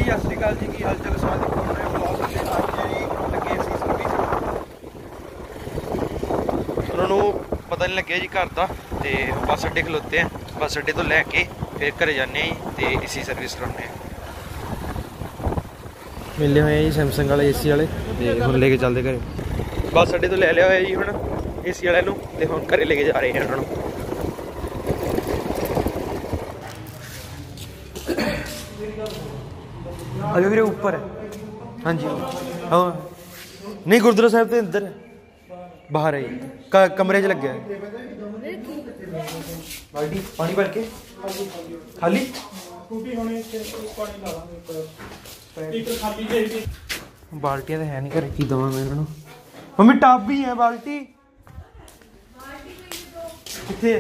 सत श्रीकाल जी, की हाल चाल? स्वागत है ब्लॉग जी। लगे सी सर्विस उन्होंने पता नहीं लगे जी घर का, तो बस अड्डे खलोते हैं। बस अड्डे तो लैके फिर घर जाने तो एसी सर्विस कराने मिले हुए हैं जी सैमसंग वाले एसी वाले, तो हम लेके चलते घर। बस अड्डे तो ले लिया हुआ जी हम एसी वाले तो हम घर लेके जा रहे हैं उन्होंने। अभी मेरे ऊपर है। हाँ जी हाँ, नहीं गुरुद्वारा साहब तो इधर है, बाहर है कमरे च लग गया है। बाल्टी पानी भर के खाली बाल्टियां तो है नहीं घर की दवा मैं इन्होंने। मम्मी टब भी है बाल्टी कितने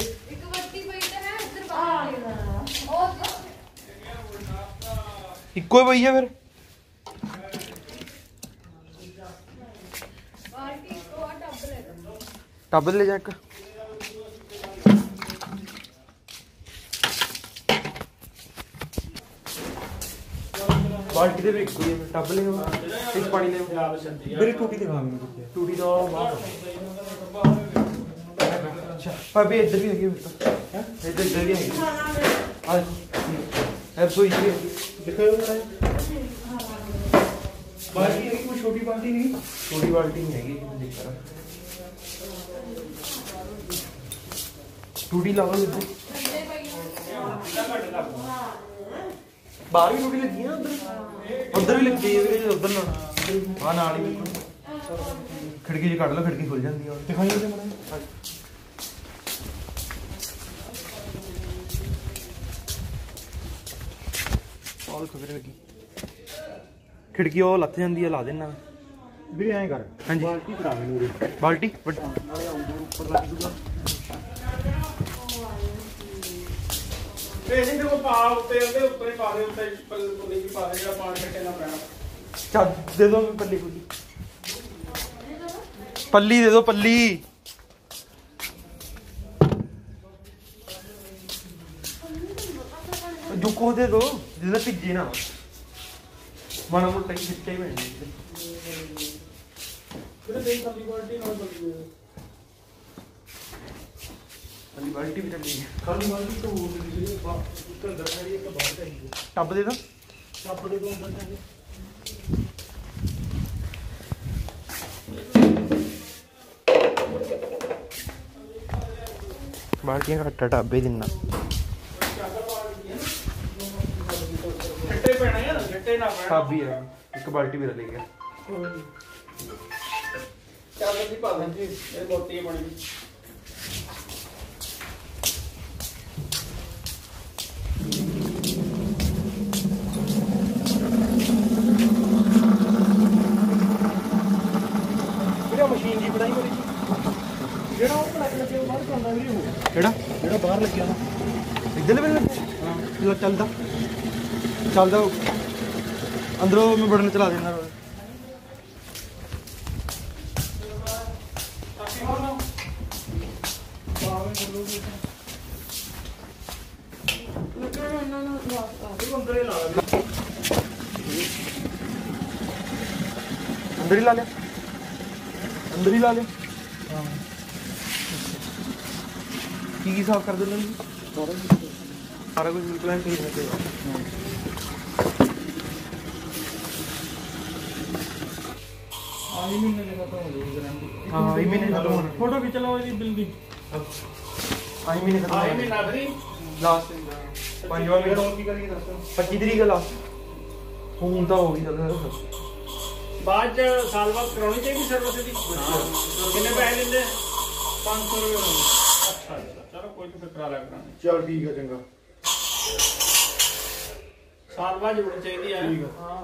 इको पई है फिर टब ले जा एक बाल्टी दे एक टब ले इस पानी ले मेरी टूटी दिखा मुझे टूटी तो अच्छा भाभी इधर भी है इधर भी है आज रसोई भी देखो बाल्टी है कोई छोटी बाल्टी नहीं, छोटी बाल्टी नहीं हैगी देख रहा टूटी लाओ इधर बाहर भी टूटी लगी है उधर भी लगी है उधर ना हां नाल ही खिड़की जी काट लो खिड़की खुल जाती है दिखाइए मुझे और खबर लगी खिड़की वो लथ जाती है ला देना भी ऐ कर। हाँ जी बाल्टी खराब है बाल्टी नाले आउंदे ऊपर लग दूगा ਇਹ ਨਹੀਂ ਕੋ ਪਾ ਉੱਤੇ ਉਹਦੇ ਉੱਪਰ ਪਾ ਦੇ ਉੱਤੇ ਪੱਲੀ ਵੀ ਪਾ ਦੇ ਜਿਹੜਾ ਪਾਣੀ ਕੱਟੇ ਨਾ ਪੈਣਾ। ਚੱਲ ਦੇ ਦੋ ਪੱਲੀ ਪੱਲੀ ਪੱਲੀ ਦੇ ਦੋ ਪੱਲੀ जुको दे दो जिससे भिजे ना माड़ा मोटा ही खिच्चा ही पैंदी खाली बाल्टी भी चली खाली बाल्टी तो टब दे दो टब दे दो बाल्टियां घट्ट टब ही दिना टब भी है एक बाल्टी भी ले गया चार बजे पा दें जी ये मोटी है पानी मेरा मशीन जी बनाई मेरी जेड़ा वो प्लग लगे बाहर चलदा भी हो जेड़ा जेड़ा बाहर लग गया ना इधर भी हां चलदा चलदा अंदरों मैं बटन चला देना अंदर ही ला ले अंदर ही ला ले की साफ कर देना सारा कुछ बिल्कुल ठीक है। हाँ महीने फोटो खिंच लो जी बिल दी महीने लास्ट 25 तरीक लास्ट हूं तो होगी बाद साल बाद करानी चाहिए सर्विस दी कितने पैसे लेंगे 500 रुपये। अच्छा चलो कोई तो करा लिया कराने चल ठीक है चंगा साल बाद होनी चाहिए है। हाँ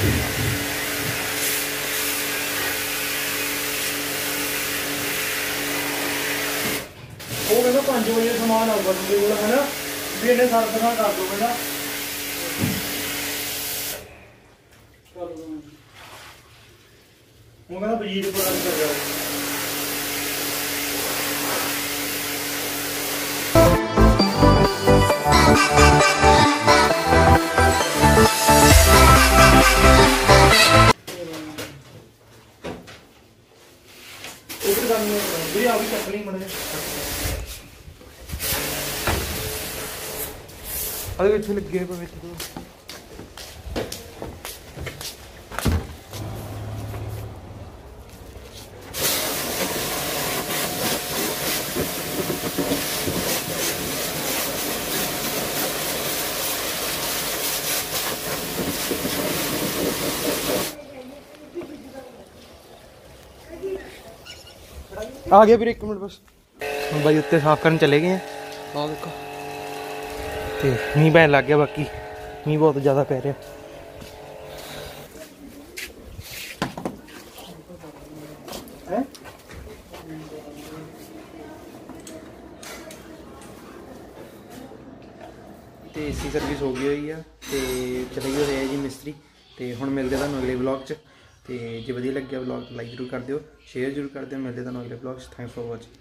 वो कहना 5 बजे समान आऊगा तुझे बोला है ना भी इन्हें सर्विस कर दो कहना वो कहना वजीर को रन कर जाओ इतने लगे आ गया फिर 1 मिनट बस हम भाई उत्ते साफ करने चले गए हैं आ देखो तो मींह पैन लग गया बाकी मींह बहुत ज़्यादा पै रहा है तो एसी सर्विस हो गई हुई है तो चले गए है जी मिस्त्री तो हुण मिलते तुहानूं अगले व्लॉग च तो जो वधिया लग्या व्लॉग लाइक जरूर कर दिओ शेयर जरूर कर दिओ मिलते तुहानूं अगले व्लॉग च थैंक्स फॉर वॉचिंग।